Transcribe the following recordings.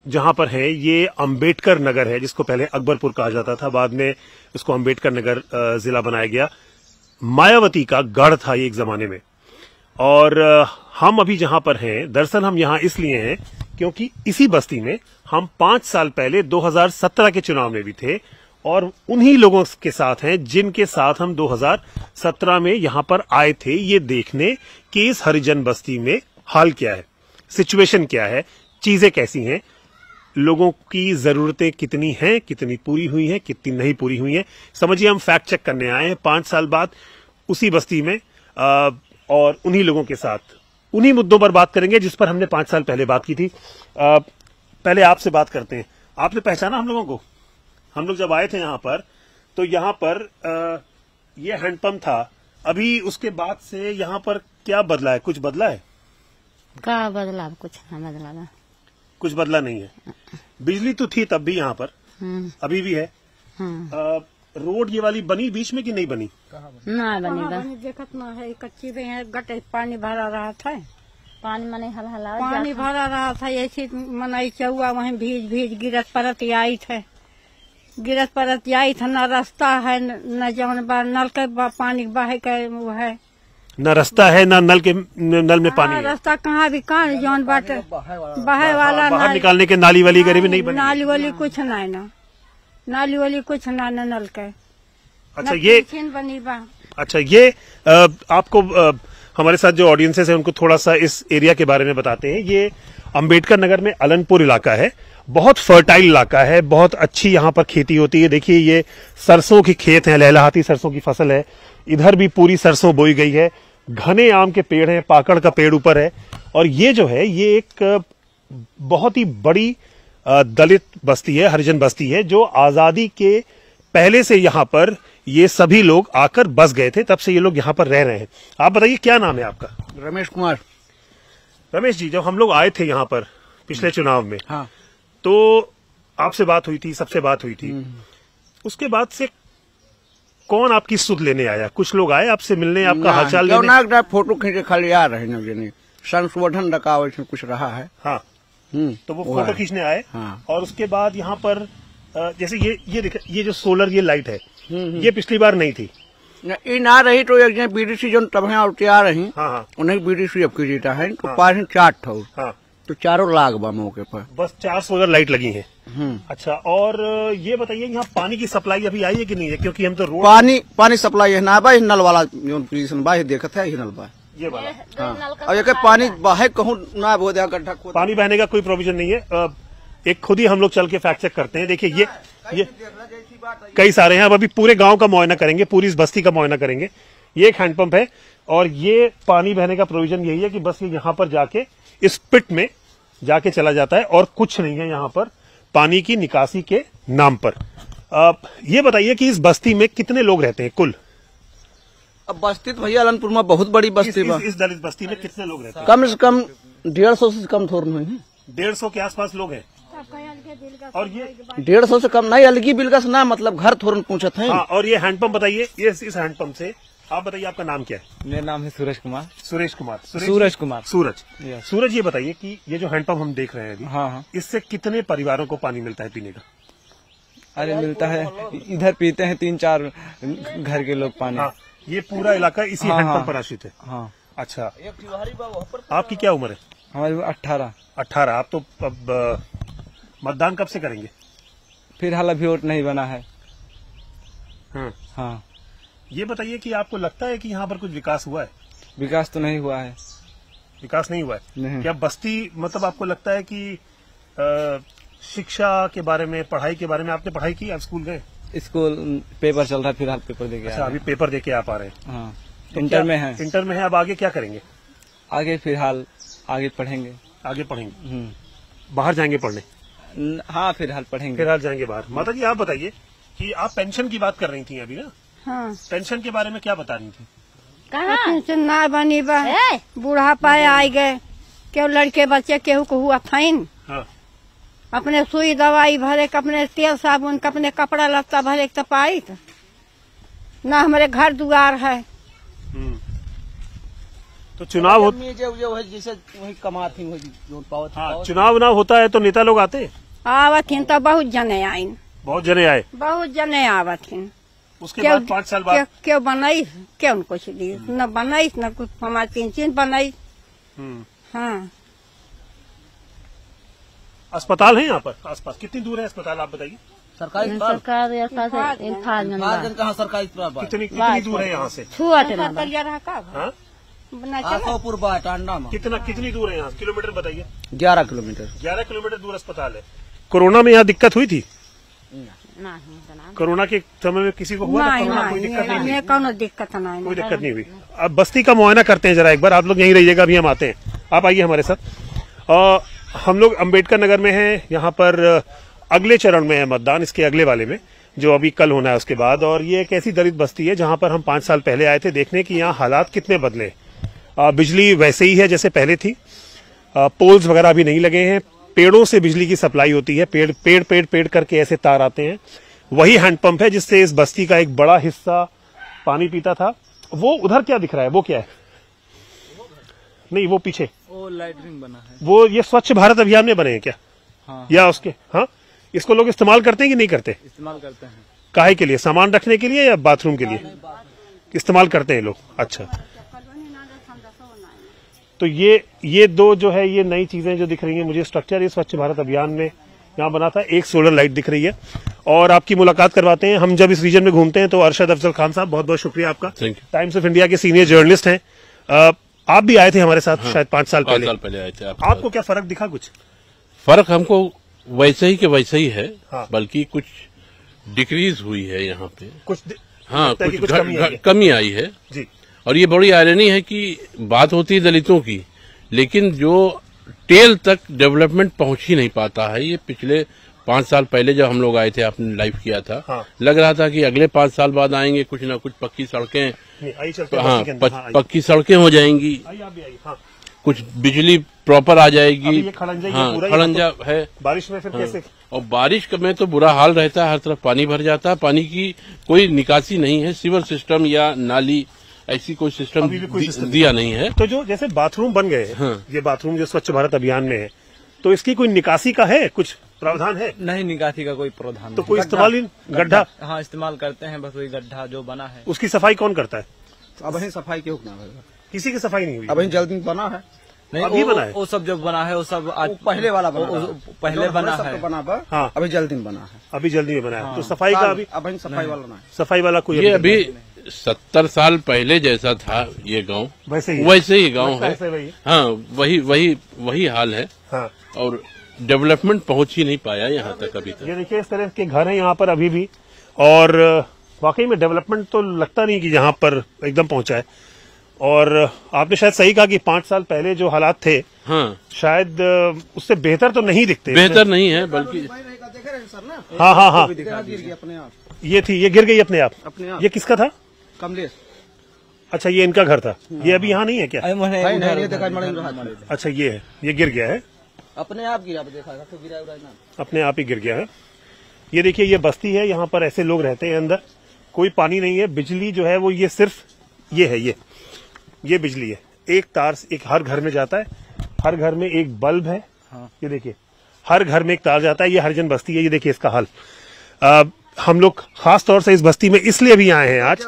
जहां पर है ये अंबेडकर नगर है, जिसको पहले अकबरपुर कहा जाता था, बाद में इसको अंबेडकर नगर जिला बनाया गया। मायावती का गढ़ था ये एक जमाने में। और हम अभी जहां पर हैं, दरअसल हम यहां इसलिए हैं क्योंकि इसी बस्ती में हम 5 साल पहले 2017 के चुनाव में भी थे और उन्हीं लोगों के साथ हैं जिनके साथ हम 2017 में यहां पर आए थे ये देखने कि इस हरिजन बस्ती में हाल क्या है, सिचुएशन क्या है, चीजें कैसी हैं, लोगों की जरूरतें कितनी हैं, कितनी पूरी हुई हैं, कितनी नहीं पूरी हुई हैं। समझिए हम फैक्ट चेक करने आए हैं 5 साल बाद उसी बस्ती में और उन्हीं लोगों के साथ उन्हीं मुद्दों पर बात करेंगे जिस पर हमने 5 साल पहले बात की थी। पहले आपसे बात करते हैं। आपने पहचाना हम लोगों को? हम लोग जब आए थे यहाँ पर तो यहाँ पर ये हैंडपंप था। अभी उसके बाद से यहाँ पर क्या बदला है? कुछ बदला है? क्या बदला? कुछ नहीं बदला। कुछ बदला नहीं है। बिजली तो थी तब भी यहाँ पर, अभी भी है। रोड ये वाली बनी बीच में कि नहीं बनी? ना बनी देखत ना है, कच्ची भी है, गटे पानी भरा रहा था, पानी मने हलहला पानी भरा रहा था, ऐसी मनाई चौआ वहीं भीज भीज गिरत परत आई थे, गिरत परत आई था। न रास्ता है न जौन नल के पानी बहे के वो है, न रास्ता है न नल में पानी है। रास्ता कहाँ भी कहाँ जौन बाटे बहे वाला बाहर निकालने के नाली वाली गरीबी नहीं बनी? नाली वाली कुछ नहीं, ना नाली वाली कुछ ना, न नल के। अच्छा ये बनी बा। अच्छा ये आपको हमारे साथ जो ऑडियंसेस है उनको थोड़ा सा इस एरिया के बारे में बताते हैं। ये अंबेडकर नगर में अलनपुर इलाका है, बहुत फर्टाइल इलाका है, बहुत अच्छी यहाँ पर खेती होती है। देखिए ये सरसों की खेत है, लहलहाती सरसों की फसल है। इधर भी पूरी सरसों बोई गई है, घने आम के पेड़ हैं, पाकड़ का पेड़ ऊपर है। और ये जो है ये एक बहुत ही बड़ी दलित बस्ती है, हरिजन बस्ती है, जो आजादी के पहले से यहाँ पर ये सभी लोग आकर बस गए थे, तब से ये लोग यहाँ पर रह रहे हैं। आप बताइए क्या नाम है आपका? रमेश कुमार। रमेश जी, जब हम लोग आए थे यहाँ पर पिछले चुनाव में, हाँ, तो आपसे बात हुई थी, सबसे बात हुई थी। उसके बाद से कौन आपकी सुध लेने आया? कुछ लोग आए आपसे मिलने, आपका हालचाल लेने? फोटो खींचे खाली आ रहे हैं, संशोधन रखा इसमें कुछ रहा है। हाँ, तो वो फोटो खींचने आए। हाँ। और उसके बाद यहाँ पर जैसे ये जो सोलर ये लाइट है, ये पिछली बार नहीं थी। ये ना रही तो एक बीडीसी जो तब आ रही, हाँ, उन्हें बीडीसी अब की जीता है तो पास 4 ठो, हाँ, तो चारों लाग बा मौके पर, बस 4 सोलर लाइट लगी हैं। अच्छा, और ये बताइए यहाँ पानी की सप्लाई अभी आई है कि नहीं है? क्योंकि हम तो रोड पानी सप्लाई है ना बा, नल वाला जो पोजीशन बा देखत है, नल बा ये वाला। हाँ। और एक पानी बाहे कहूँ ना बो दे गड्ढा खोद, पानी बहने का कोई प्रोविजन नहीं है। एक खुद ही हम लोग चल के फैक्ट चेक करते हैं। देखिए ये कई सारे हैं। अब अभी पूरे गांव का मुआयना करेंगे, पूरी इस बस्ती का मुआयना करेंगे। ये एक हैंडपंप है और ये पानी बहने का प्रोविजन यही है कि बस ये यहाँ पर जाके इस पिट में जाके चला जाता है और कुछ नहीं है यहाँ पर पानी की निकासी के नाम पर। ये बताइए कि इस बस्ती में कितने लोग रहते हैं कुल? अब बस्ती तो भैया अलनपुर में बहुत बड़ी बस्ती है। इस दलित बस्ती में कितने लोग रहते हैं? कम से कम 150 से कम थोड़ा नहीं है। 150 के आसपास लोग हैं। और ये 150 से कम नहीं, अलगी बिलगस ना, मतलब घर थोड़ा पूछत है। हाँ, और ये हैंडपंप बताइए, इस हैंडपंप से आप बताइए आपका नाम क्या है? मेरा नाम है सूरज कुमार। सूरज कुमार। सूरज, ये बताइए कि ये जो हैंडपंप हम देख रहे हैं अभी, हाँ, इससे कितने परिवारों को पानी मिलता है पीने का? अरे मिलता है, इधर पीते हैं 3-4 घर के लोग पानी। हाँ, ये पूरा इलाका इसी हैंडपंप पर आश्रित है। हाँ। अच्छा, आपकी क्या उम्र है? हमारी 18। आप तो अब मतदान कब से करेंगे? फिलहाल अभी वोट नहीं बना है। हाँ। ये बताइए कि आपको लगता है कि यहाँ पर कुछ विकास हुआ है? विकास तो नहीं हुआ है। विकास नहीं हुआ है? नहीं। क्या बस्ती, मतलब आपको लगता है कि शिक्षा के बारे में, पढ़ाई के बारे में, आपने पढ़ाई की? आप स्कूल गए? स्कूल पेपर चल रहा है, फिलहाल पेपर देके। अच्छा, अभी पेपर देके आप आ रहे हैं? हाँ, तो इंटर में है। इंटर में है। अब आगे क्या करेंगे? आगे फिलहाल आगे पढ़ेंगे। आगे पढ़ेंगे? बाहर जाएंगे पढ़ने? हाँ, फिलहाल पढ़ेंगे। फिलहाल जाएंगे बाहर। माता जी, आप बताइए कि आप पेंशन की बात कर रही थी अभी ना? हाँ। पेंशन के बारे में क्या बता रही थी? कहाँ पेंशन ना बनी बा, बूढ़ा पाए आए गए, केहू लड़के बच्चे केहू को हुआ फाइन। हाँ। अपने सुई दवाई भरे, अपने तेल साबुन, अपने कपड़ा लत्ता भरे तो पाई ना, हमारे घर दुआर है। तो चुनाव हो, जैसे वही कमा थी वही जो पावत हाँ, चुनाव ना होता है तो नेता लोग आते हैं, आवथिन तो बहुत जने आइन, बहुत जने आए। बहुत जने आवथिन। उसके बाद 5 साल बाद क्यों बनाई, क्यों कुछ दी न बनाई न कुछ, हमारे 3 बनाई। हाँ, अस्पताल है यहाँ पर आसपास? कितनी दूर है अस्पताल आप बताइए? सरकारी सरकार कहाँ सरकारी कितनी दूर है यहाँ से? हाँ? टांडा में कितनी दूर है यहाँ? किलोमीटर बताइए। 11 किलोमीटर 11 किलोमीटर दूर अस्पताल है। कोरोना में यहाँ दिक्कत हुई थी? कोरोना के समय में किसी को हुआ था कोरोना? कोई दिक्कत नहीं हुई? कोई दिक्कत नहीं हुई। अब बस्ती का मुआयना करते हैं जरा एक बार, आप लोग यहीं रहिएगा, अभी हम आते हैं, आप आइए हमारे साथ। हम लोग अम्बेडकर नगर में हैं, यहाँ पर अगले चरण में है मतदान, इसके अगले वाले में जो अभी कल होना है उसके बाद। और ये एक ऐसी दलित बस्ती है जहाँ पर हम 5 साल पहले आए थे देखने की यहाँ हालात कितने बदले। बिजली वैसे ही है जैसे पहले थी, पोल्स वगैरह भी नहीं लगे हैं, पेड़ों से बिजली की सप्लाई होती है, पेड़ करके ऐसे तार आते हैं। वही हैंडपंप है जिससे इस बस्ती का एक बड़ा हिस्सा पानी पीता था। वो उधर क्या दिख रहा है, वो क्या है? नहीं, वो पीछे वो लैट्रिन बना है। वो ये स्वच्छ भारत अभियान में बने हैं क्या? हाँ, या उसके, हाँ, इसको लोग इस्तेमाल करते हैं कि नहीं करते? इस्तेमाल करते हैं। काहे के लिए? सामान रखने के लिए या बाथरूम के लिए इस्तेमाल करते हैं लोग? अच्छा, तो ये दो जो है ये नई चीजें जो दिख रही हैं मुझे, स्ट्रक्चर ये स्वच्छ भारत अभियान में यहाँ बना था। एक सोलर लाइट दिख रही है और आपकी मुलाकात करवाते हैं। हम जब इस रीजन में घूमते हैं तो अरशद अफजल खान साहब, बहुत बहुत शुक्रिया आपका, टाइम्स ऑफ इंडिया के सीनियर जर्नलिस्ट हैं। आप भी आए थे हमारे साथ, हाँ, शायद 5 साल पहले आए थे। आपको क्या फर्क दिखा? कुछ फर्क हमको वैसे ही के वैसे ही है, हाँ, बल्कि कुछ डिक्रीज हुई है यहाँ पे, कुछ, हाँ, कुछ कमी आई है जी। और ये बड़ी आयरनी है कि बात होती है दलितों की, लेकिन जो टेल तक डेवलपमेंट पहुंच ही नहीं पाता है। ये पिछले 5 साल पहले जब हम लोग आए थे, आपने लाइव किया था, हाँ, लग रहा था कि अगले 5 साल बाद आएंगे, कुछ ना कुछ पक्की सड़कें, हाँ, पक्की सड़कें हो जाएंगी, हाँ, कुछ बिजली प्रॉपर आ जाएगी। ये खड़ंजा, हाँ, खड़ंजा है। बारिश में फिर कैसे? और बारिश में तो बुरा हाल रहता है, हर तरफ पानी भर जाता है, पानी की कोई निकासी नहीं है, सीवर सिस्टम या नाली ऐसी कोई सिस्टम दिया नहीं है। तो जो जैसे बाथरूम बन गए, हाँ, ये बाथरूम जो स्वच्छ भारत अभियान में है, तो इसकी कोई निकासी का है कुछ प्रावधान है? नहीं, निकासी का कोई प्रावधान तो कोई इस्तेमाल ही, गड्ढा, हाँ, इस्तेमाल करते हैं, बस वही गड्ढा जो बना है उसकी सफाई कौन करता है? अब वही सफाई क्यों ना होगा? किसी की सफाई नहीं हुई? अब जल्दी बना है, नहीं, अभी बना है? वो सब जो बना है वो सब आज पहले वाला पहले बना है, हाँ, अभी जल्दी में बना है, अभी जल्दी में बना है। तो सफाई का अभी सफाई वाला ना, सफाई वाला कोई ये अभी 70 साल पहले जैसा था ये गांव, वैसे ही गांव है, हाँ, वही हाल है, हाँ, और डेवलपमेंट पहुंच ही नहीं पाया यहाँ तक अभी तक। ये देखिए इस तरह के घर हैं यहाँ पर अभी भी, और वाकई में डेवलपमेंट तो लगता नहीं कि यहाँ पर एकदम पहुंचा है। और आपने शायद सही कहा कि 5 साल पहले जो हालात थे, हाँ, शायद उससे बेहतर तो नहीं दिखते, बेहतर नहीं है, बल्कि हाँ हाँ हाँ, अपने आप ये थी, ये गिर गई अपने आप। ये किसका था? कमलेश। अच्छा, ये इनका घर था। ये अभी यहाँ नहीं है क्या? अच्छा, ये है, ये गिर गया है, अपने आप गिरा, देखा तो गिरा ना, अपने आप ही गिर गया है। ये देखिए, ये बस्ती है, यहाँ पर ऐसे लोग रहते हैं अंदर, कोई पानी नहीं है, बिजली जो है वो ये सिर्फ ये है, ये बिजली है, एक तार एक हर घर में जाता है, हर घर में एक बल्ब है, हाँ, ये देखिए हर घर में एक तार जाता है। ये हरिजन बस्ती है, ये देखिए इसका हाल। हम लोग खास तौर से इस बस्ती में इसलिए भी आए हैं आज,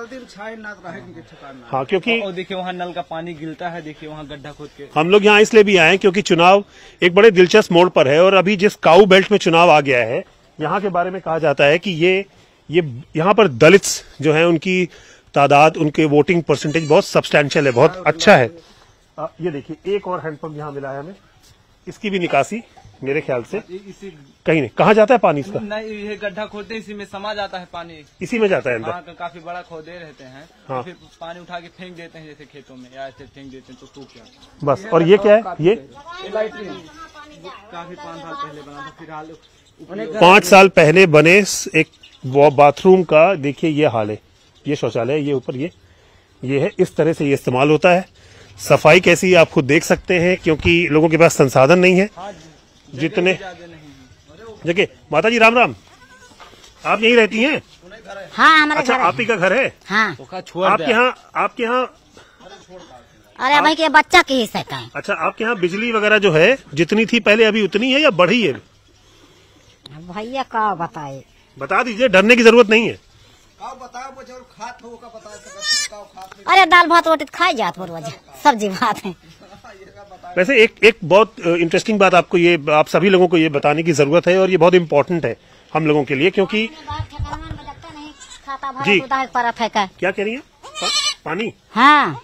हाँ, क्योंकि देखिए वहाँ नल का पानी गिरता है, देखिए वहाँ गड्ढा खोद के। हम लोग यहाँ इसलिए भी आए हैं क्योंकि चुनाव एक बड़े दिलचस्प मोड़ पर है, और अभी जिस काऊ बेल्ट में चुनाव आ गया है, यहाँ के बारे में कहा जाता है कि ये यहाँ पर दलित्स जो है उनकी तादाद, उनके वोटिंग परसेंटेज बहुत सब्सटैंशियल है, बहुत अच्छा है। ये देखिए एक और हैंडपंप यहाँ मिला है हमें, इसकी भी निकासी मेरे ख्याल से कहीं नहीं। कहाँ जाता है पानी इसका? नहीं, ये गड्ढा खोदते इसी में समा जाता है पानी, इसी में जाता है अंदर। हाँ, काफी बड़ा खोदे रहते हैं, हाँ, फिर पानी उठा के फेंक देते हैं, जैसे खेतों में या ऐसे फेंक देते हैं तो सूख जाता बस। और ये क्या है? ये काफी 5 साल पहले बना था, फिलहाल 5 साल पहले बने एक बाथरूम का देखिए ये हाल है। ये शौचालय, ये ऊपर ये है, इस तरह से ये इस्तेमाल होता है। सफाई कैसी आप खुद देख सकते हैं, क्योंकि लोगों के पास संसाधन नहीं है जितने जगह। माता जी राम राम, आप यहीं रहती हैं? हाँ, हमारा अच्छा, घर है। आप ही का घर है? हाँ, आपके यहाँ अरे भाई के बच्चा के हिस्से का है। अच्छा, आपके यहाँ बिजली वगैरह जो है जितनी थी पहले अभी उतनी है या बढ़ी है? भैया का बताए, बता दीजिए, डरने की जरूरत नहीं है। अरे दाल भात रोटी खाई जात रोज, सब्जी भात है। वैसे एक बहुत इंटरेस्टिंग बात आपको ये, आप सभी लोगों को ये बताने की जरूरत है और ये बहुत इम्पोर्टेंट है हम लोगों के लिए, क्योंकि जी परत है का क्या कह रही है? पानी, हाँ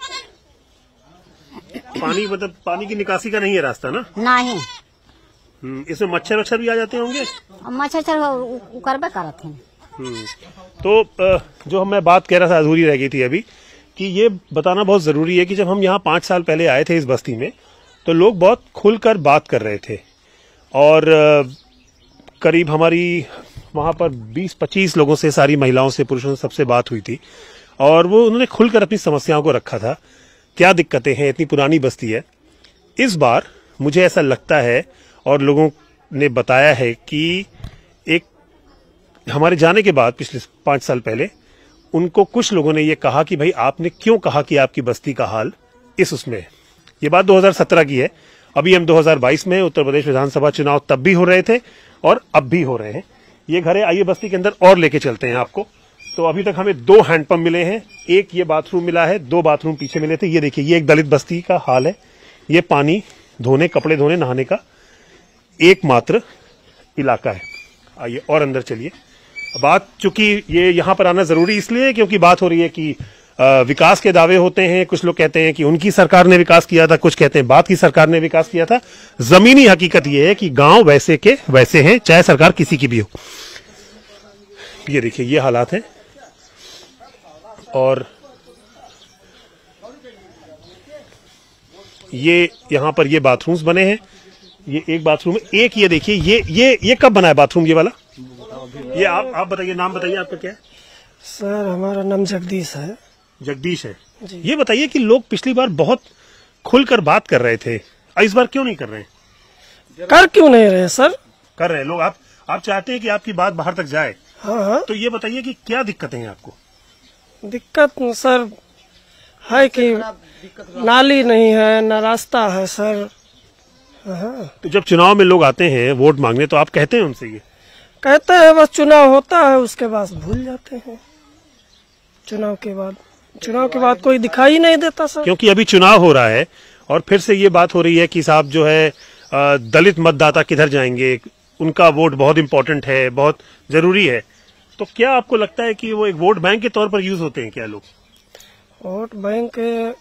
पानी मतलब पानी की निकासी का नहीं है रास्ता ना? नहीं, इसमें मच्छर वच्छर भी आ जाते होंगे। मच्छर करबे करत है। तो जो मैं बात कह रहा था अधूरी रह गई थी अभी, कि ये बताना बहुत जरूरी है कि जब हम यहाँ 5 साल पहले आए थे इस बस्ती में, तो लोग बहुत खुलकर बात कर रहे थे और करीब हमारी वहां पर 20-25 लोगों से, सारी महिलाओं से, पुरुषों से, सबसे बात हुई थी और वो उन्होंने खुलकर अपनी समस्याओं को रखा था, क्या दिक्कतें हैं, इतनी पुरानी बस्ती है। इस बार मुझे ऐसा लगता है और लोगों ने बताया है कि एक हमारे जाने के बाद पिछले 5 साल पहले उनको कुछ लोगों ने ये कहा कि भाई आपने क्यों कहा कि आपकी बस्ती का हाल इस उसमें है। ये बात 2017 की है, अभी हम 2022 में, उत्तर प्रदेश विधानसभा चुनाव तब भी हो रहे थे और अब भी हो रहे हैं। ये घर है, आइए बस्ती के अंदर और लेके चलते हैं आपको। तो अभी तक हमें 2 हैंडपंप मिले हैं, एक ये बाथरूम मिला है, 2 बाथरूम पीछे मिले थे। ये देखिए, ये एक दलित बस्ती का हाल है। ये पानी धोने, कपड़े धोने, नहाने का एकमात्र इलाका है। आइए और अंदर चलिए। बात, चूंकि ये यहाँ पर आना जरूरी इसलिए है क्योंकि बात हो रही है कि विकास के दावे होते हैं। कुछ लोग कहते हैं कि उनकी सरकार ने विकास किया था, कुछ कहते हैं बाद की सरकार ने विकास किया था। जमीनी हकीकत यह है कि गांव वैसे के वैसे हैं, चाहे सरकार किसी की भी हो। ये देखिए, ये हालात हैं और ये यहाँ पर ये बाथरूम्स बने हैं। ये एक बाथरूम है, एक ये देखिए, ये कब बना है बाथरूम ये वाला? ये आप बताइए, नाम बताइए आपका क्या है? सर हमारा नाम जगदीश है। जगदीश है। ये बताइए कि लोग पिछली बार बहुत खुलकर बात कर रहे थे, इस बार क्यों नहीं कर रहे हैं? कर क्यों नहीं रहे सर? कर रहे हैं लोग। आप चाहते हैं कि आपकी बात बाहर तक जाए। हाँ। तो ये बताइए कि क्या दिक्कतें हैं आपको? दिक्कत सर है कि नाली नहीं है, न रास्ता है सर। हाँ। तो जब चुनाव में लोग आते हैं वोट मांगने, तो आप कहते हैं उनसे, ये कहते हैं बस चुनाव होता है उसके बाद भूल जाते हैं। चुनाव के बाद कोई दिखाई नहीं देता सर। क्योंकि अभी चुनाव हो रहा है और फिर से ये बात हो रही है कि साहब जो है दलित मतदाता किधर जाएंगे, उनका वोट बहुत इंपॉर्टेंट है, बहुत जरूरी है। तो क्या आपको लगता है कि वो एक वोट बैंक के तौर पर यूज होते हैं क्या लोग? वोट बैंक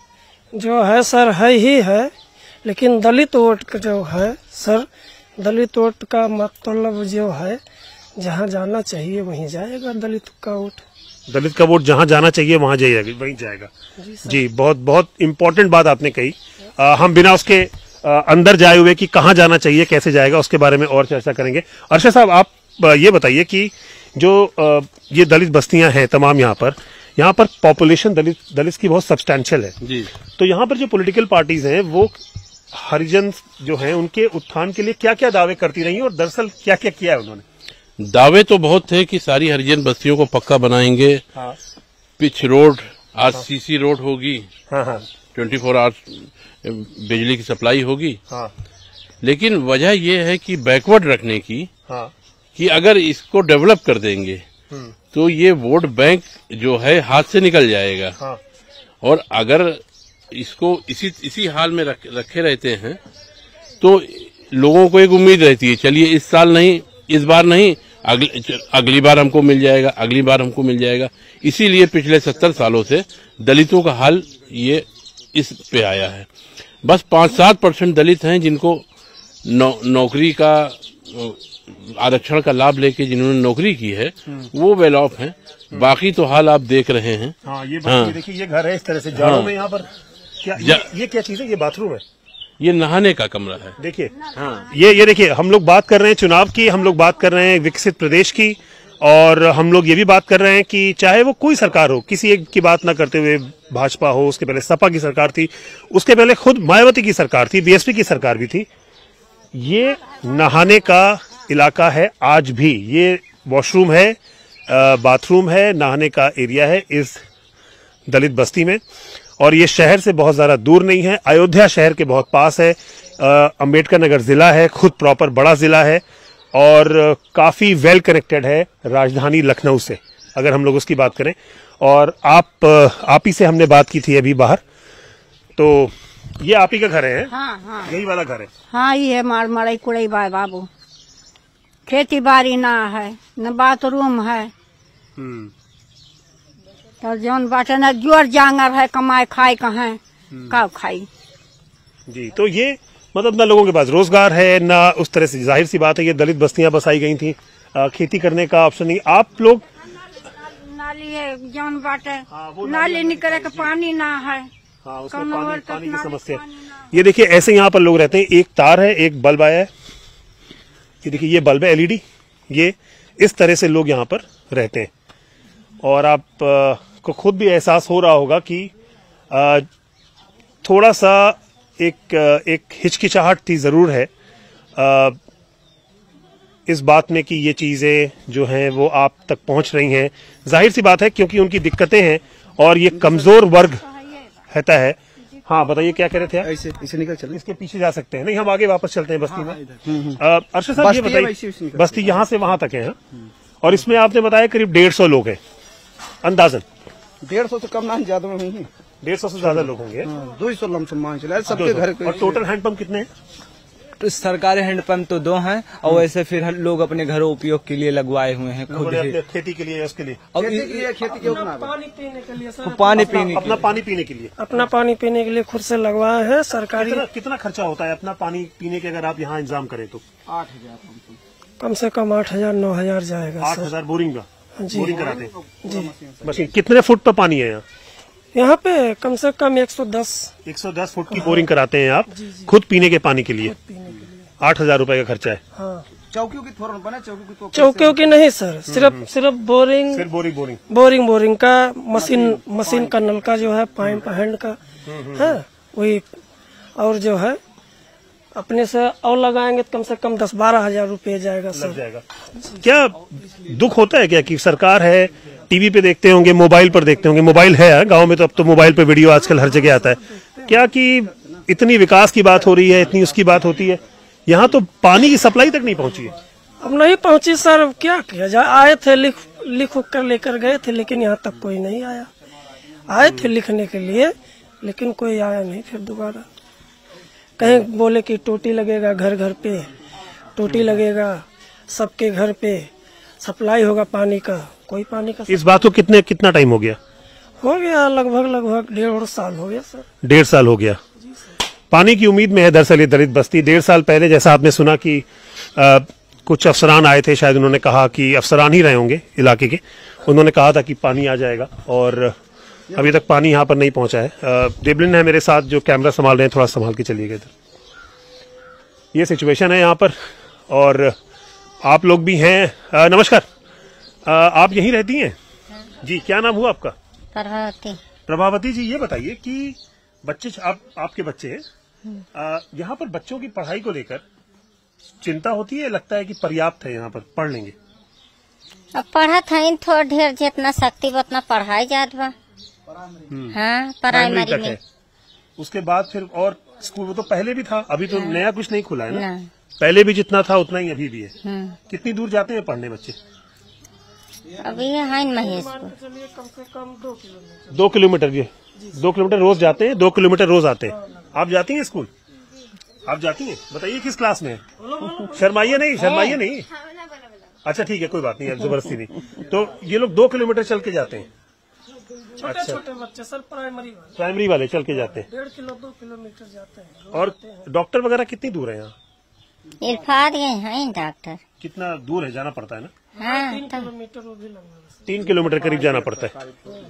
जो है सर है ही है, लेकिन दलित वोट जो है सर, दलित वोट का मतलब जो है जहाँ जाना चाहिए वहीं जाएगा दलित का वोट। दलित का वोट जहाँ जाना चाहिए वहीं जाएगा। जी, बहुत बहुत इम्पोर्टेंट बात आपने कही। हम बिना उसके अंदर जाए हुए कि कहाँ जाना चाहिए, कैसे जाएगा, उसके बारे में और चर्चा करेंगे। अर्शद साहब, आप ये बताइए कि जो ये दलित बस्तियां हैं तमाम, यहाँ पर पॉपुलेशन दलित की बहुत सब्सटैंशियल है जी। तो यहाँ पर जो पॉलिटिकल पार्टीज हैं वो हरिजन जो हैं उनके उत्थान के लिए क्या क्या दावे करती रही और दरअसल क्या क्या किया है उन्होंने? दावे तो बहुत थे कि सारी हरिजन बस्तियों को पक्का बनाएंगे। हाँ। पिच रोड, आरसीसी रोड होगी। हाँ। 24 आवर्स बिजली की सप्लाई होगी। हाँ। लेकिन वजह यह है कि बैकवर्ड रखने की। हाँ। कि अगर इसको डेवलप कर देंगे तो ये वोट बैंक जो है हाथ से निकल जाएगा। हाँ। और अगर इसको इसी हाल में रखे रहते हैं तो लोगों को एक उम्मीद रहती है, चलिए इस साल नहीं, इस बार नहीं, अगली बार हमको मिल जाएगा, अगली बार हमको मिल जाएगा। इसीलिए पिछले 70 सालों से दलितों का हाल ये इस पे आया है। बस 5-7% दलित हैं जिनको नौकरी का आरक्षण का लाभ लेके जिन्होंने नौकरी की है वो वेल ऑफ हैं। बाकी तो हाल आप देख रहे हैं। हाँ, ये देखिए, ये घर है इस तरह से जाड़ों में। यहाँ पर क्या ये क्या चीज है? ये बाथरूम है, ये नहाने का कमरा है। देखिए। हाँ। ये देखिए, हम लोग बात कर रहे हैं चुनाव की, हम लोग बात कर रहे हैं विकसित प्रदेश की, और हम लोग ये भी बात कर रहे हैं कि चाहे वो कोई सरकार हो, किसी एक की बात ना करते हुए, भाजपा हो, उसके पहले सपा की सरकार थी, उसके पहले खुद मायावती की सरकार थी, बीएसपी की सरकार भी थी। ये नहाने का इलाका है आज भी। ये वॉशरूम है, बाथरूम है, नहाने का एरिया है इस दलित बस्ती में। और ये शहर से बहुत ज्यादा दूर नहीं है, अयोध्या शहर के बहुत पास है। अंबेडकर नगर जिला है, खुद प्रॉपर बड़ा जिला है और काफी वेल कनेक्टेड है राजधानी लखनऊ से, अगर हम लोग उसकी बात करें। और आप ही से हमने बात की थी अभी बाहर, तो ये आप ही का घर है? हाँ हाँ यही वाला घर है? हाँ, ये मार मड़ई कुड़ई बाबू, खेती बाड़ी ना है, न बाथरूम है, तो जौन बाटे न जोर जांगर है, कमाए खाए कहाँ का खाई जी। तो ये मतलब ना लोगों के पास रोजगार है ना उस तरह से, जाहिर सी बात है ये दलित बस्तियां बसाई गई थी, खेती करने का ऑप्शन नहीं। आप लोग नाली है जौन बाटे, नाली निकले के पानी ना है। हाँ, उसमें पानी की समस्या। ये देखिए ऐसे यहाँ पर लोग रहते हैं, एक तार है, एक बल्ब आया है, ये देखिए ये बल्ब है एलईडी, ये इस तरह से लोग यहाँ पर रहते हैं। और आप को खुद भी एहसास हो रहा होगा कि थोड़ा सा एक हिचकिचाहट थी जरूर है इस बात में कि ये चीजें जो हैं वो आप तक पहुंच रही हैं। जाहिर सी बात है क्योंकि उनकी दिक्कतें हैं और ये कमजोर वर्ग रहता है। हाँ बताइए क्या कह रहे थे आप? ऐसे निकल चले, इसके पीछे जा सकते हैं? नहीं, हम आगे वापस चलते हैं बस्ती में। अर्शद साहब ये बताइए, बस्ती यहाँ से वहां तक है और इसमें आपने बताया करीब 150 लोग हैं अंदाजन? 150 से कम ना, ज्यादा में नहीं, 150 से ज्यादा लोग होंगे। 200 लमसम मान चले सबके घर। और टोटल हैंडपंप कितने हैं? तो सरकारी हैंडपंप तो 2 हैं और वैसे फिर लोग अपने घरों उपयोग के लिए लगवाए हुए हैं खुद ही, खेती के लिए, उसके लिए और खेती के पानी पीने के लिए सर, पानी पीने अपना पानी पीने के लिए, अपना पानी पीने के लिए खुद से लगवाए हैं सरकारी। कितना खर्चा होता है अपना पानी पीने के अगर आप यहाँ इंतजाम करें तो? 8,000 कम से कम 8,000 9,000 जाएगा। 8,000 बोरिंग का? जी। बोरिंग कराते हैं जी। मशीन कितने फुट पर पानी है यहाँ? यहाँ पे कम से कम 110 फुट की बोरिंग कराते हैं आप खुद पीने के पानी के लिए? 8,000 रुपए का खर्चा है। हाँ। चौकियों की थोड़ा बना, चौकियों की नहीं सर, सिर्फ बोरिंग का मशीन का नल का जो है, पाइप हैंड का है वही, और जो है अपने से और लगाएंगे तो कम से कम 10-12 हजार रुपये जाएगा सर। लग जाएगा। क्या दुख होता है क्या कि सरकार है, टीवी पे देखते होंगे, मोबाइल पर देखते होंगे, मोबाइल है गांव में तो अब तो मोबाइल पे वीडियो आजकल हर जगह आता है, क्या कि इतनी विकास की बात हो रही है, इतनी उसकी बात होती है, यहाँ तो पानी की सप्लाई तक नहीं पहुंची है? अब नहीं पहुंची सर, क्या किया जाए। आए थे लिख कर लेकर गए थे, लेकिन यहाँ तक कोई नहीं आया। आए थे लिखने के लिए लेकिन कोई आया नहीं। फिर दोबारा कहीं बोले कि टोटी लगेगा, घर घर पे टोटी लगेगा, सबके घर पे सप्लाई होगा पानी का, कोई पानी का। इस बात को कितना टाइम हो गया? लगभग 1.5 साल हो गया सर। 1.5 साल हो गया। पानी की उम्मीद में है दरअसल ये दलित बस्ती। 1.5 साल पहले जैसा आपने सुना कि कुछ अफसरान आए थे, शायद उन्होंने कहा कि अफसरान ही रहे होंगे इलाके के, उन्होंने कहा था कि पानी आ जाएगा और अभी तक पानी यहाँ पर नहीं पहुंचा है। देबलिन है मेरे साथ जो कैमरा संभाल रहे हैं, थोड़ा संभाल के चलिएगा इधर। ये सिचुएशन है यहाँ पर और आप लोग भी हैं। नमस्कार, आप यहीं रहती हैं? जी, क्या नाम हुआ आपका? प्रभावती जी, ये बताइए कि बच्चे आपके बच्चे हैं, यहाँ पर बच्चों की पढ़ाई को लेकर चिंता होती है? लगता है कि पर्याप्त है यहाँ पर, पढ़ लेंगे? अब पढ़त है थोड़ा ढेर, जितना शक्ति उतना पढ़ाई जात बा। हाँ, प्राइमरी में। उसके बाद फिर और स्कूल तो पहले भी था, अभी तो नया कुछ नहीं खुला है ना? पहले भी जितना था उतना ही अभी भी है। कितनी दूर जाते हैं पढ़ने बच्चे? अभी है महेश कम से कम 2 किलोमीटर। 2 किलोमीटर रोज जाते हैं, 2 किलोमीटर रोज आते हैं। आप जाती हैं स्कूल? आप जाती हैं? बताइए किस क्लास में है? शर्माइए नहीं। अच्छा ठीक है, कोई बात नहीं, जबरदस्ती नहीं। तो ये लोग 2 किलोमीटर चल के जाते हैं? छोटे बच्चे सर, प्राइमरी वाले चल के जाते हैं? 2 किलोमीटर जाते हैं। और डॉक्टर वगैरह कितनी दूर है यहाँ? इरफाद है डॉक्टर। कितना दूर है, जाना पड़ता है ना? हाँ, 3 किलोमीटर वो भी लगभग 3 किलोमीटर करीब जाना पड़ता है।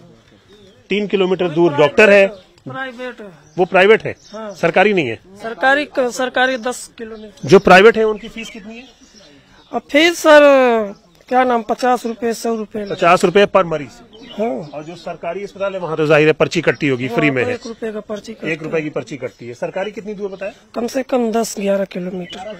3 किलोमीटर दूर डॉक्टर है, प्राइवेट है। वो प्राइवेट है? हाँ। सरकारी नहीं है? सरकारी 10 किलोमीटर। जो प्राइवेट है उनकी फीस कितनी है? अब फीस सर क्या नाम, 50 रुपए 100 रुपए। 50 रुपए पर मरीज। हाँ। और जो सरकारी अस्पताल है वहाँ तो जाहिर है पर्ची कट्टी होगी, फ्री में है। 1 रुपए का पर्ची, 1 रुपए की पर्ची कटती है। सरकारी कितनी दूर बताया? कम से कम 10-11 किलोमीटर।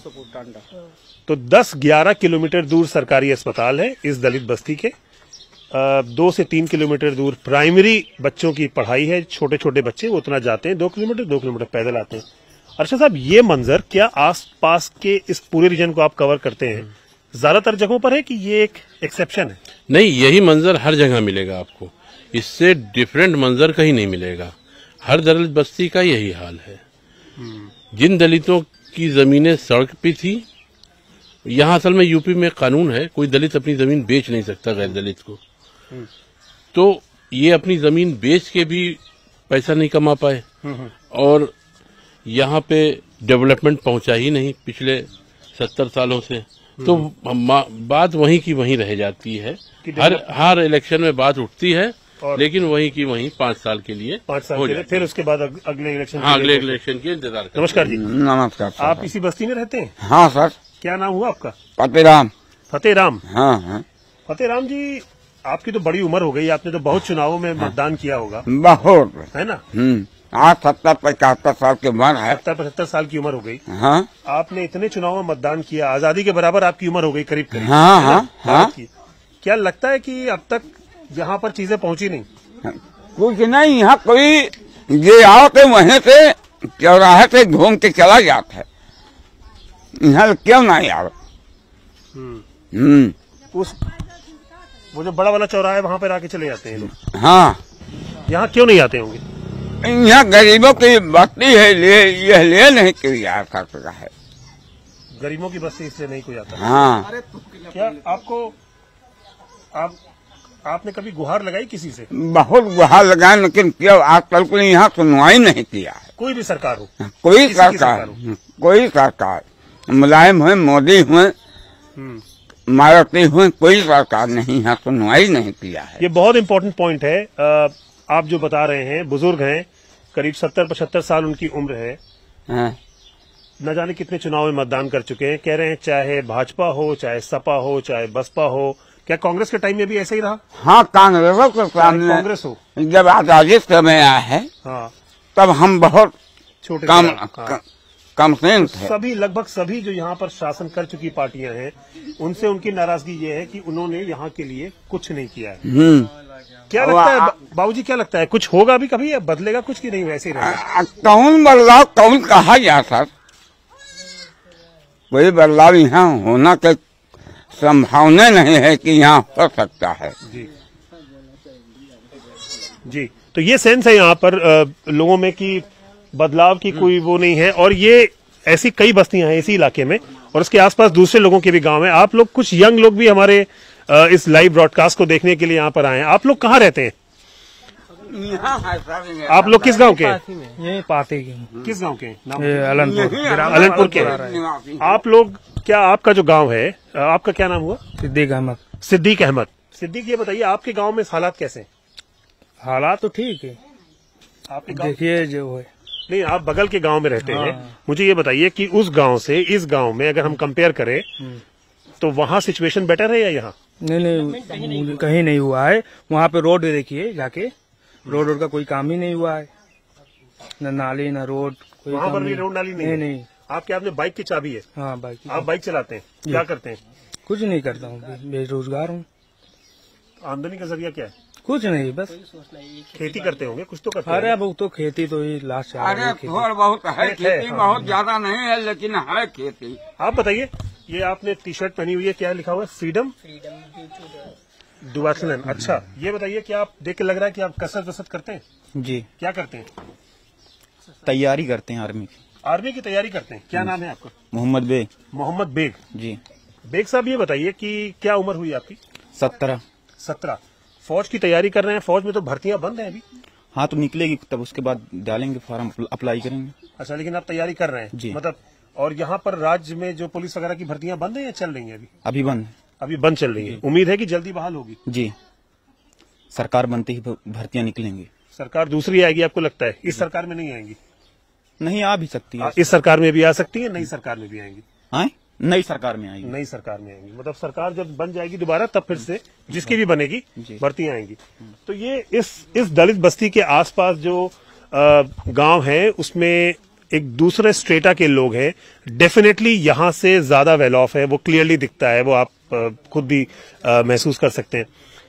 तो 10-11 किलोमीटर दूर सरकारी अस्पताल है इस दलित बस्ती के। 2 से 3 किलोमीटर दूर प्राइमरी बच्चों की पढ़ाई है। छोटे छोटे बच्चे वो उतना जाते हैं, 2 किलोमीटर पैदल आते हैं। अर्शद साहब, ये मंजर क्या आसपास के इस पूरे रीजन को आप कवर करते हैं, ज्यादातर जगहों पर है कि ये एक एक्सेप्शन है? नहीं, यही मंजर हर जगह मिलेगा आपको, इससे डिफरेंट मंजर कहीं नहीं मिलेगा। हर दलित बस्ती का यही हाल है। जिन दलितों की जमीनें सड़क पे थी, यहाँ असल में यूपी में कानून है, कोई दलित अपनी जमीन बेच नहीं सकता गैर दलित को। तो ये अपनी जमीन बेच के भी पैसा नहीं कमा पाए और यहाँ पे डेवलपमेंट पहुंचा ही नहीं पिछले 70 सालों से। तो बात वहीं की वहीं रह जाती है। हर इलेक्शन में बात उठती है, लेकिन वहीं की वहीं 5 साल के लिए 5 साल के लिए, फिर उसके बाद अगले इलेक्शन। हाँ, अगले इलेक्शन के इंतजार। नमस्कार जी। नमस्कार। आप इसी बस्ती में रहते हैं? हाँ सर। क्या नाम हुआ आपका? फतेहराम। फतेहराम। हाँ। फतेहराम जी, आपकी तो बड़ी उम्र हो गई, आपने तो बहुत चुनावों में मतदान किया होगा। बहुत है ना? आज 70-75 साल की उम्र है। 70-75 साल की उम्र हो गई। हाँ। आपने इतने चुनावों में मतदान किया, आजादी के बराबर आपकी उम्र हो गई करीब करीब। हाँ। क्या लगता है कि अब तक यहाँ पर चीजें पहुँची नहीं? कुछ नहीं, यहाँ कोई ये आओ तो वहीं से चौराहे से घूम के चला जाता है, यहाँ क्यों नहीं आओ? उस वो जो बड़ा वाला चौराहा है वहाँ पर आके चले जाते हैं लोग। हाँ। यहाँ क्यों नहीं आते होंगे? यहाँ गरीबों की बस्ती है, ये ले नहीं कोई आ सकता है। गरीबों की बस्ती इसलिए नहीं कोई आता? हाँ। क्या आपने कभी गुहार लगाई किसी से? बहुत गुहार लगाए, लेकिन क्यों आज तक कोई यहाँ सुनवाई नहीं किया है। कोई भी सरकार हो? कोई सरकार, मुलायम हुए, मोदी हुए, मायावती हुए, कोई सरकार नहीं यहाँ सुनवाई नहीं किया है। ये बहुत इम्पोर्टेंट पॉइंट है। आप जो बता रहे हैं, बुजुर्ग हैं, करीब 70-75 साल उनकी उम्र है। हाँ। न जाने कितने चुनाव में मतदान कर चुके हैं। कह रहे हैं चाहे भाजपा हो, चाहे सपा हो, चाहे बसपा हो। क्या कांग्रेस के टाइम में भी ऐसा ही रहा? हाँ, कांग्रेस के सामने कांग्रेस हो, जब आजादी समय आया है, हाँ, तब हम बहुत छोटे कमसेन थे। सभी, लगभग सभी जो यहाँ पर शासन कर चुकी पार्टियां हैं, उनसे उनकी नाराजगी ये है कि उन्होंने यहाँ के लिए कुछ नहीं किया है। क्या लगता है बाबूजी, क्या लगता है कुछ होगा भी कभी, या बदलेगा कुछ की नहीं वैसे ही रहेगा? कौन बदलाव कौन कहा जा सर? कोई बदलाव यहाँ होना के संभावना नहीं है कि यहाँ हो सकता है। जी, तो ये सेंस है यहाँ पर लोगों में कि बदलाव की कोई वो नहीं है। और ये ऐसी कई बस्तियां हैं इसी इलाके में, और उसके आसपास दूसरे लोगों के भी गांव हैं। आप लोग, कुछ यंग लोग भी हमारे इस लाइव ब्रॉडकास्ट को देखने के लिए यहाँ पर आए हैं। आप लोग कहाँ रहते हैं? आप लोग किस गांव के हैं? ये पाते की। किस गांव के हैं? अलनपुर के हैं। आप लोग, क्या आपका जो गांव है, आपका क्या नाम हुआ? सिद्दीक अहमद। सिद्दीक अहमद। सिद्दीक, ये बताइए आपके गांव में हालात कैसे हैं? हालात तो ठीक है, आपके देखिए जो है। नहीं, आप बगल के गांव में रहते हैं। मुझे ये बताइए कि उस गांव से इस गांव में अगर हम कंपेयर करें तो वहाँ सिचुएशन बेटर है या यहाँ? नहीं, कहीं नहीं हुआ है। वहाँ पे रोड देखिए जाके, रोड का कोई काम ही नहीं हुआ है, न नाली न रोड। वहाँ पर भी रोड नाली नहीं। आपके आपने बाइक की चाबी है? हाँ, बाइक। आप बाइक चलाते हैं? क्या करते हैं? कुछ नहीं करता हूँ, बेरोजगार हूँ। आमदनी का जरिया क्या है? कुछ नहीं, बस खेती करते होंगे, कुछ तो करते हैं। अरे अब तो खेती तो ही लास्ट। अरे थोड़ा बहुत है खेती, बहुत ज्यादा नहीं है, लेकिन है खेती। आप बताइए, ये आपने टी शर्ट पहनी हुई है, क्या लिखा हुआ है? फ्रीडम डुवासलन। अच्छा, ये बताइए, क्या आप देख के लग रहा है कि आप कसरत वसरत करते हैं? जी। क्या करते हैं? तैयारी करते हैं आर्मी की। आर्मी की तैयारी करते हैं। क्या नाम है आपका? मोहम्मद बेग। मोहम्मद बेग जी। बेग साहब, ये बताइए कि क्या उम्र हुई आपकी? 17। फौज की तैयारी कर रहे हैं। फौज में तो भर्तियां बंद हैं अभी। हाँ, तो निकलेगी तब उसके बाद डालेंगे फॉर्म, अप्लाई करेंगे। अच्छा, लेकिन आप तैयारी कर रहे हैं जी। मतलब, और यहाँ पर राज्य में जो पुलिस वगैरह की भर्तियां बंद है या चल रही है? अभी बंद है। अभी बंद चल रही है। उम्मीद है कि जल्दी बहाल होगी? जी, सरकार बनते ही भर्तियां निकलेंगी। सरकार दूसरी आएगी आपको लगता है? इस सरकार में नहीं आएंगी? नहीं, आ भी सकती है। इस सरकार में भी आ सकती है, नई सरकार में भी आएंगी? हाँ, नई सरकार में आएगी। नई सरकार में आएंगी, मतलब सरकार जब बन जाएगी दोबारा, तब फिर से जिसकी भी बनेगी भर्तियां आएंगी। तो ये इस दलित बस्ती के आसपास जो गांव है, उसमें एक दूसरे स्ट्रेटा के लोग हैं। डेफिनेटली यहाँ से ज्यादा वेल ऑफ है, वो क्लियरली दिखता है, वो आप खुद भी महसूस कर सकते हैं।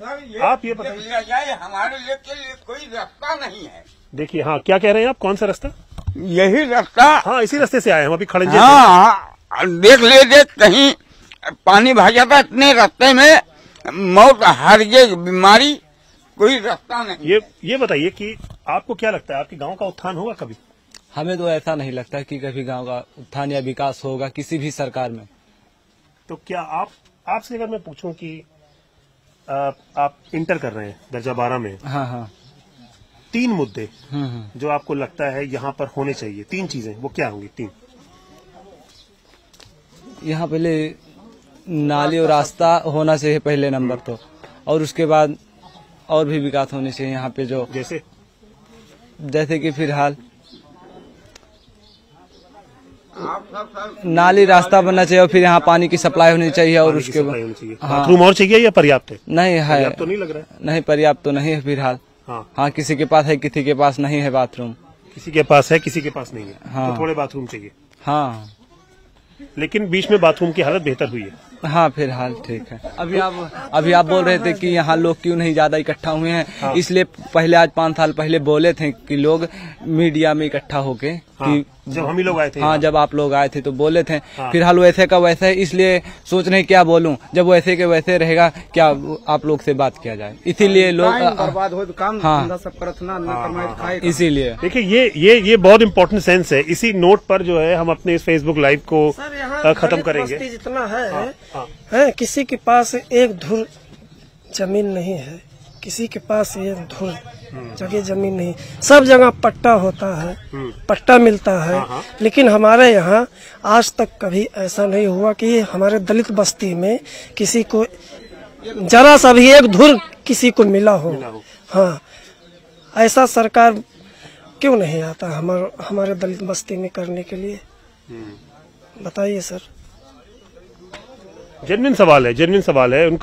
आप ये बताइए, हमारे लिए के लिए कोई रास्ता नहीं है। देखिए, हाँ, क्या कह रहे हैं आप, कौन सा रास्ता? यही रास्ता। हाँ, इसी रास्ते से आए हम अभी खड़ंजे से। हाँ, देख कहीं पानी भर जाता, इतने रास्ते में मौत, हर्जे, बीमारी, कोई रास्ता नहीं। ये बताइए कि आपको क्या लगता है, आपके गांव का उत्थान होगा कभी? हमें तो ऐसा नहीं लगता कि कभी गांव का उत्थान या विकास होगा किसी भी सरकार में। तो क्या आपसे अगर मैं पूछूं कि आप इंटर कर रहे हैं दर्जा 12 में, हाँ, 3 मुद्दे जो आपको लगता है यहाँ पर होने चाहिए, 3 चीजें, वो क्या होंगी 3? यहाँ पहले नाली और रास्ता होना चाहिए पहले नंबर तो, और उसके बाद और भी विकास होने चाहिए यहाँ पे, जो जैसे कि फिलहाल नाली रास्ता बनना चाहिए और फिर यहाँ पानी की सप्लाई होनी चाहिए, और उसके बाद बाथरूम और चाहिए या पर्याप्त है? नहीं है, पर्याप्त तो नहीं लग रहा है। नहीं, पर्याप्त तो नहीं है फिलहाल। हाँ, किसी के पास है, किसी के पास नहीं है बाथरूम। किसी के पास है, किसी के पास नहीं है। हाँ, तो थोड़े बाथरूम चाहिए। हाँ, लेकिन बीच में बाथरूम की हालत बेहतर हुई है। हाँ, फिलहाल ठीक है। अभी आप बोल रहे थे कि यहाँ लोग क्यों नहीं ज्यादा इकट्ठा हुए हैं। हाँ। इसलिए पहले आज 5 साल पहले बोले थे कि लोग मीडिया में इकट्ठा होके, हाँ, कि जब हम ही लोग आए थे। हाँ, जब आप लोग आए थे तो बोले थे। हाँ। फिलहाल वैसे का वैसे है, इसलिए सोच रहे क्या बोलूं, जब वैसे के वैसे रहेगा क्या आप लोग से बात किया जाए, इसीलिए लोग बर्बाद हो, काम हाँ, सब करना, इसीलिए। देखिए, ये बहुत इम्पोर्टेंट सेंस है। इसी नोट पर जो है हम अपने इस फेसबुक लाइव को खत्म करेंगे। जितना है, किसी के पास एक धुर जमीन नहीं है, किसी के पास एक धुर जगह जमीन नहीं, सब जगह पट्टा होता है, पट्टा मिलता है। लेकिन हमारे यहाँ आज तक कभी ऐसा नहीं हुआ कि हमारे दलित बस्ती में किसी को जरा सा भी एक धुर किसी को मिला हो। हाँ, ऐसा सरकार क्यों नहीं आता हमारे दलित बस्ती में करने के लिए? बताइए सर। जेन्युइन सवाल है।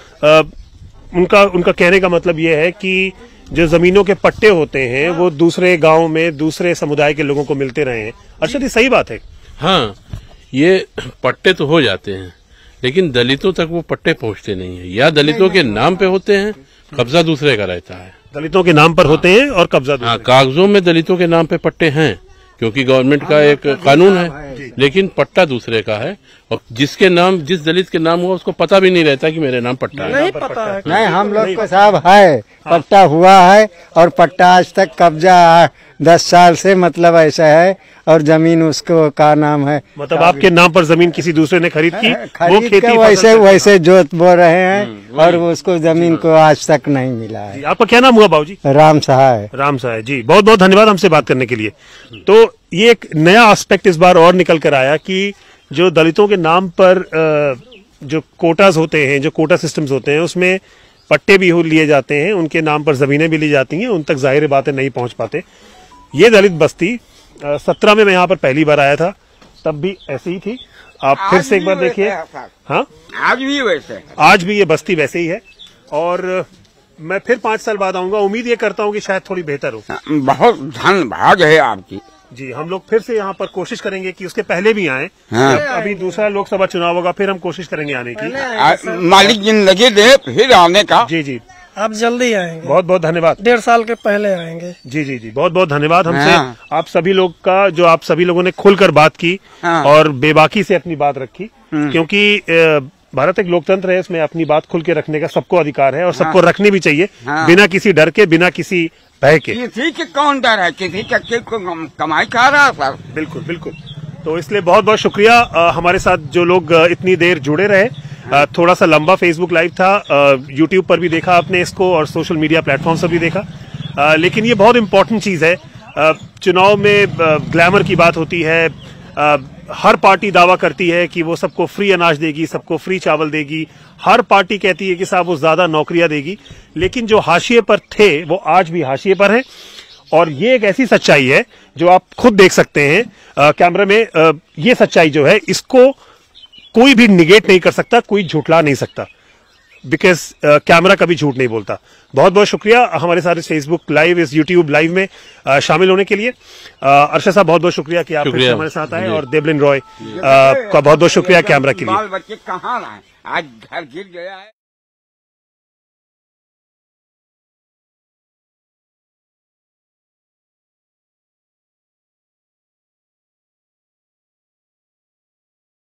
उनका कहने का मतलब ये है कि जो जमीनों के पट्टे होते हैं वो दूसरे गांव में दूसरे समुदाय के लोगों को मिलते रहे हैं। अर्शद, ये सही बात है। हाँ, ये पट्टे तो हो जाते हैं, लेकिन दलितों तक वो पट्टे पहुंचते नहीं है, या दलितों के नाम पे होते हैं, कब्जा दूसरे का रहता है। दलितों के नाम पर होते हैं और कब्जा दूसरे। हाँ, कागजों में दलितों के नाम पे पट्टे हैं, क्योंकि गवर्नमेंट का एक कानून है, लेकिन पट्टा दूसरे का है, और जिस दलित के नाम हुआ उसको पता भी नहीं रहता कि मेरे नाम पट्टा है। नहीं पता है। नहीं, हम लोग को साहब है, पट्टा हुआ है, और पट्टा आज तक कब्जा 10 साल से मतलब ऐसा है, और जमीन उसको का नाम है, मतलब आपके नाम पर जमीन किसी दूसरे ने खरीद की, वो खेती वैसे जोत बो रहे हैं, और उसको जमीन को आज तक नहीं मिला है। आपका क्या नाम हुआ बाबूजी? राम सहाय। राम सहाय जी, बहुत बहुत धन्यवाद हमसे बात करने के लिए। तो ये एक नया एस्पेक्ट इस बार और निकल कर आया कि जो दलितों के नाम पर जो कोटास होते हैं, जो कोटा सिस्टम्स होते हैं, उसमें पट्टे भी लिए जाते हैं, उनके नाम पर जमीनें भी ली जाती हैं, उन तक जाहिर बातें नहीं पहुंच पाते। ये दलित बस्ती 17 में मैं यहाँ पर पहली बार आया था, तब भी ऐसी ही थी। आप फिर से एक बार देखिए। हाँ, आज भी ये बस्ती वैसे ही है, और मैं फिर 5 साल बाद आऊंगा। उम्मीद ये करता हूँ कि शायद थोड़ी बेहतर हो। बहुत धन्यवाद है आपकी जी। हम लोग फिर से यहाँ पर कोशिश करेंगे कि उसके पहले भी आए। हाँ। अभी दूसरा लोकसभा चुनाव होगा, फिर हम कोशिश करेंगे आने की। मालिक जिंदगी दे फिर आने का। जी, आप जल्दी आएंगे। बहुत बहुत धन्यवाद। 1.5 साल के पहले आएंगे। जी, बहुत बहुत धन्यवाद हमसे आप सभी लोग का, जो आप सभी लोगों ने खुलकर बात की और बेबाकी से अपनी बात रखी, क्योंकि भारत एक लोकतंत्र है, इसमें अपनी बात खुल के रखने का सबको अधिकार है, और सबको रखनी भी चाहिए, बिना किसी डर के, बिना किसी भय के। किसी के कौन डर है, किसी का कमाई खा रहा सर। बिल्कुल। तो इसलिए बहुत बहुत शुक्रिया। हमारे साथ जो लोग इतनी देर जुड़े रहे। थोड़ा सा लंबा फेसबुक लाइव था, यूट्यूब पर भी देखा आपने इसको, और सोशल मीडिया प्लेटफॉर्म पर भी देखा। लेकिन ये बहुत इंपॉर्टेंट चीज है। चुनाव में ग्लैमर की बात होती है, हर पार्टी दावा करती है कि वो सबको फ्री अनाज देगी, सबको फ्री चावल देगी, हर पार्टी कहती है कि साहब वो ज्यादा नौकरियां देगी, लेकिन जो हाशिए पर थे वो आज भी हाशिए पर हैं। और ये एक ऐसी सच्चाई है जो आप खुद देख सकते हैं कैमरे में। ये सच्चाई जो है, इसको कोई भी निगेट नहीं कर सकता, कोई झुठला नहीं सकता, बिकॉज कैमरा कभी झूठ नहीं बोलता। बहुत बहुत शुक्रिया हमारे सारे फेसबुक लाइव, इस यूट्यूब लाइव में शामिल होने के लिए। अर्शद साहब, बहुत बहुत शुक्रिया कि आप हमारे साथ आए, और देवलिन रॉय का बहुत बहुत शुक्रिया कैमरा के लिए। बाल बच्चे कहाँ रहे, आज घर गिर गया है।